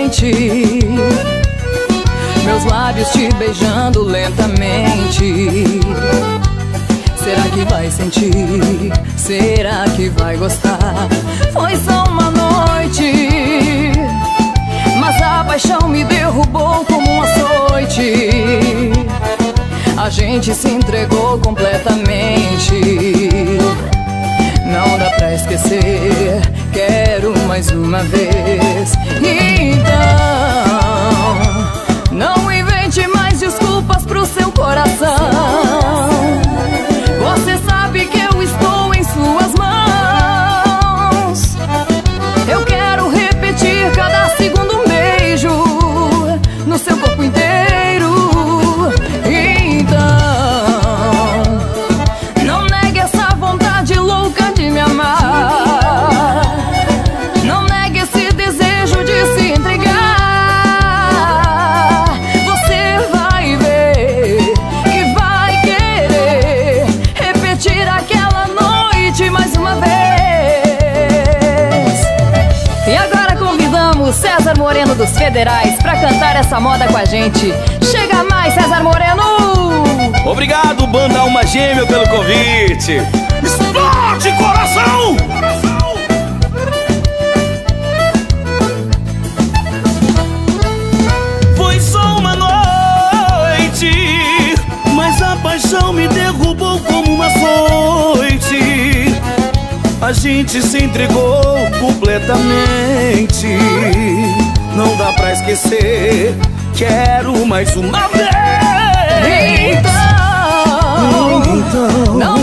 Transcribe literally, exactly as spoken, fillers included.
mente, meus lábios te beijando lentamente. Será que vai sentir? Será que vai gostar? Foi só uma noite, mas a paixão me derrubou como um açoite. A gente se entregou completamente. Não dá pra esquecer, quero mais uma vez. Então, não invente mais desculpas pro seu coração. Você sabe que eu estou em suas mãos. Eu quero repetir cada segundo um beijo no seu corpo inteiro. Então, não negue essa vontade louca de me amar. Não negue esse desejo de se entregar. Você vai ver que vai querer repetir aquela noite mais uma vez. E agora convidamos César Moreno dos Federais pra cantar essa moda com a gente. Chega mais, César Moreno! Obrigado, Banda Alma Gêmea, pelo convite. Explode, coração! Foi só uma noite, mas a paixão me derrubou como uma açoite. A gente se entregou completamente. Não dá pra esquecer, quero mais uma vez. Então, então não